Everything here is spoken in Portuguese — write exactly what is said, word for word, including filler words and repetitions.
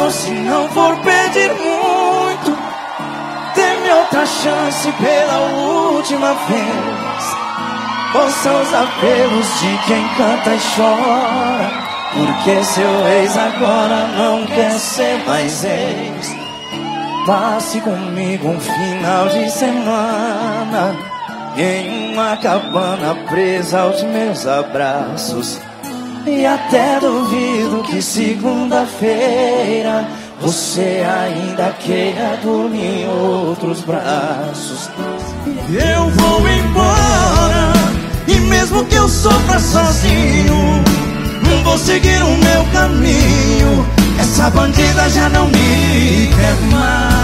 Ou se não for pedir muito, dê-me outra chance pela última vez. Ouça os apelos de quem canta e chora, porque seu ex agora não quer ser mais ex. Passe comigo um final de semana em uma cabana presa aos meus abraços. E até duvido que segunda-feira você ainda queira dormir em outros braços. Eu vou embora, e mesmo que eu sofra sozinho, vou seguir o meu caminho. Essa bandida já não me quer mais.